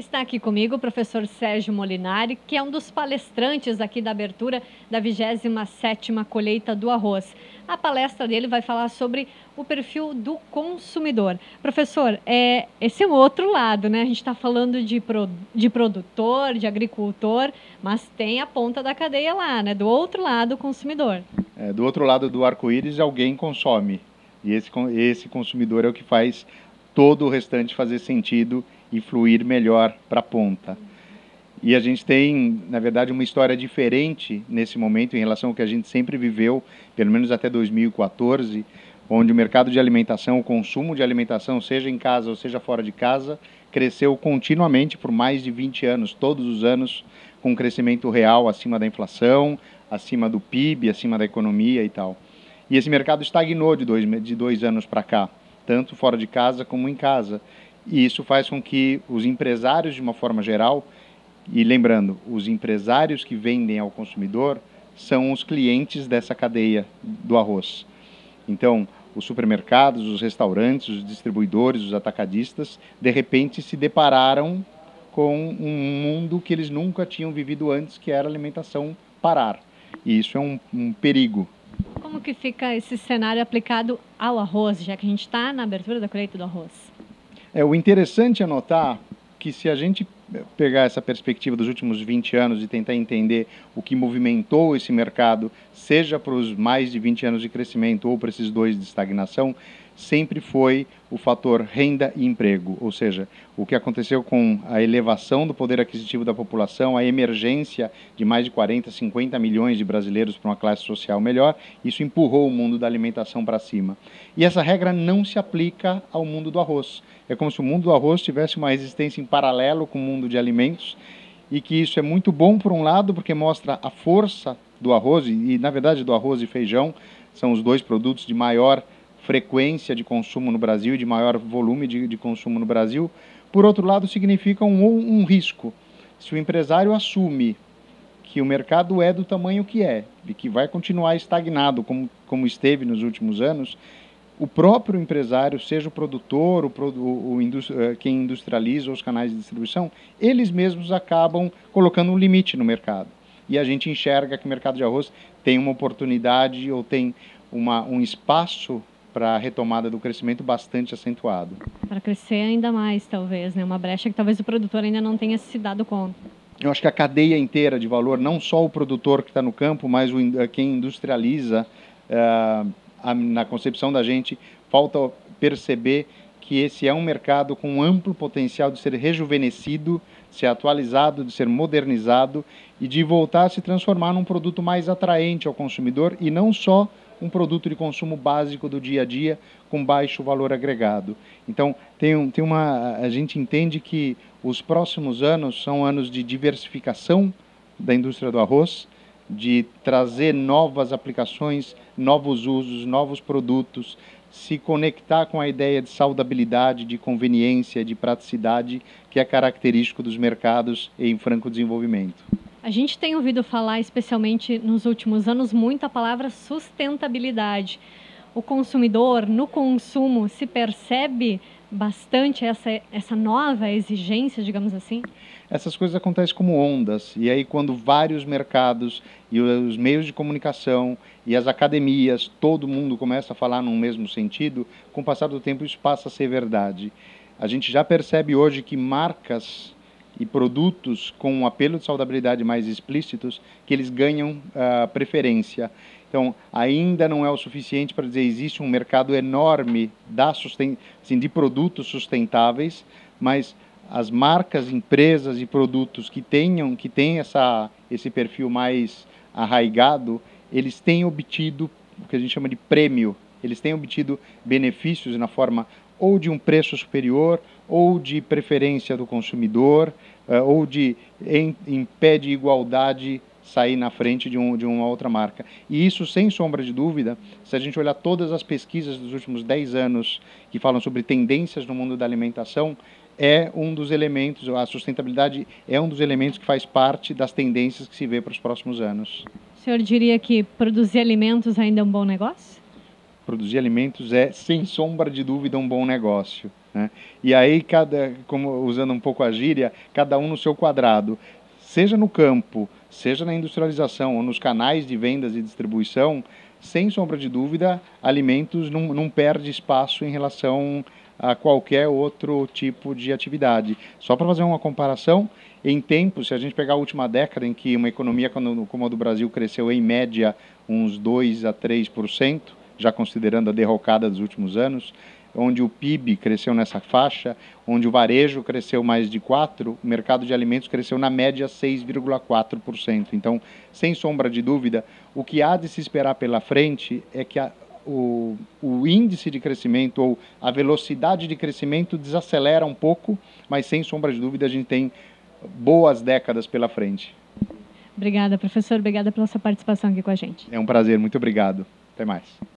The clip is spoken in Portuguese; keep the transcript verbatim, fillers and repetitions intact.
Está aqui comigo o professor Sérgio Molinari, que é um dos palestrantes aqui da abertura da vigésima sétima colheita do arroz. A palestra dele vai falar sobre o perfil do consumidor. Professor, é, esse é o outro lado, né? A gente está falando de, pro, de produtor, de agricultor, mas tem a ponta da cadeia lá, né? Do outro lado, o consumidor. É, do outro lado do arco-íris, alguém consome. E esse, esse consumidor é o que faz todo o restante fazer sentido e fluir melhor para a ponta. E a gente tem, na verdade, uma história diferente nesse momento em relação ao que a gente sempre viveu, pelo menos até dois mil e quatorze, onde o mercado de alimentação, o consumo de alimentação, seja em casa ou seja fora de casa, cresceu continuamente por mais de vinte anos, todos os anos, com um crescimento real acima da inflação, acima do P I B, acima da economia e tal. E esse mercado estagnou de dois, de dois anos para cá, tanto fora de casa como em casa. E isso faz com que os empresários, de uma forma geral, e lembrando, os empresários que vendem ao consumidor são os clientes dessa cadeia do arroz. Então, os supermercados, os restaurantes, os distribuidores, os atacadistas, de repente se depararam com um mundo que eles nunca tinham vivido antes, que era a alimentação parar. E isso é um, um perigo. Como que fica esse cenário aplicado ao arroz, já que a gente está na abertura da colheita do arroz? É, o interessante é notar que se a gente pegar essa perspectiva dos últimos vinte anos e tentar entender o que movimentou esse mercado, seja para os mais de vinte anos de crescimento ou para esses dois de estagnação, sempre foi o fator renda e emprego, ou seja, o que aconteceu com a elevação do poder aquisitivo da população, a emergência de mais de quarenta, cinquenta milhões de brasileiros para uma classe social melhor, isso empurrou o mundo da alimentação para cima. E essa regra não se aplica ao mundo do arroz. É como se o mundo do arroz tivesse uma existência em paralelo com o mundo de alimentos, e que isso é muito bom por um lado, porque mostra a força do arroz, e na verdade do arroz e feijão, são os dois produtos de maior frequência de consumo no Brasil e de maior volume de, de consumo no Brasil. Por outro lado, significa um, um risco. Se o empresário assume que o mercado é do tamanho que é e que vai continuar estagnado como, como esteve nos últimos anos, o próprio empresário, seja o produtor, o, o, o industri, quem industrializa os canais de distribuição, eles mesmos acabam colocando um limite no mercado. E a gente enxerga que o mercado de arroz tem uma oportunidade ou tem uma, um espaço para a retomada do crescimento bastante acentuado. Para crescer ainda mais, talvez, né? Uma brecha que talvez o produtor ainda não tenha se dado conta. Eu acho que a cadeia inteira de valor, não só o produtor que está no campo, mas o, quem industrializa, uh, a, na concepção da gente, falta perceber que esse é um mercado com um amplo potencial de ser rejuvenescido, de ser atualizado, de ser modernizado e de voltar a se transformar num produto mais atraente ao consumidor e não só um produto de consumo básico do dia a dia com baixo valor agregado. Então, tem, um, tem uma, a gente entende que os próximos anos são anos de diversificação da indústria do arroz, de trazer novas aplicações, novos usos, novos produtos, se conectar com a ideia de saudabilidade, de conveniência, de praticidade, que é característico dos mercados em franco desenvolvimento. A gente tem ouvido falar, especialmente nos últimos anos, muito a palavra sustentabilidade. O consumidor, no consumo, se percebe bastante essa, essa nova exigência, digamos assim? Essas coisas acontecem como ondas, e aí quando vários mercados e os meios de comunicação e as academias, todo mundo começa a falar num mesmo sentido, com o passar do tempo isso passa a ser verdade. A gente já percebe hoje que marcas e produtos com um apelo de saudabilidade mais explícitos, que eles ganham uh, preferência. Então, ainda não é o suficiente para dizer que existe um mercado enorme da susten assim, de produtos sustentáveis, mas as marcas, empresas e produtos que tenham, que têm essa, esse perfil mais arraigado, eles têm obtido o que a gente chama de prêmio, eles têm obtido benefícios na forma ou de um preço superior, ou de preferência do consumidor, uh, ou de, em, em pé de igualdade, sair na frente de, um, de uma outra marca. E isso, sem sombra de dúvida, se a gente olhar todas as pesquisas dos últimos dez anos que falam sobre tendências no mundo da alimentação, é um dos elementos, a sustentabilidade é um dos elementos que faz parte das tendências que se vê para os próximos anos. O senhor diria que produzir alimentos ainda é um bom negócio? Produzir alimentos é, sem sombra de dúvida, um bom negócio. né? E aí, cada, como, usando um pouco a gíria, cada um no seu quadrado. Seja no campo, seja na industrialização ou nos canais de vendas e distribuição, sem sombra de dúvida, alimentos não, não perde espaço em relação a qualquer outro tipo de atividade. Só para fazer uma comparação, em tempos, se a gente pegar a última década em que uma economia como a do Brasil cresceu em média uns dois a três por cento, já considerando a derrocada dos últimos anos, onde o P I B cresceu nessa faixa, onde o varejo cresceu mais de quatro por cento, o mercado de alimentos cresceu na média seis vírgula quatro por cento. Então, sem sombra de dúvida, o que há de se esperar pela frente é que a, o, o índice de crescimento ou a velocidade de crescimento desacelera um pouco, mas sem sombra de dúvida a gente tem boas décadas pela frente. Obrigada, professor. Obrigada pela sua participação aqui com a gente. É um prazer. Muito obrigado. Até mais.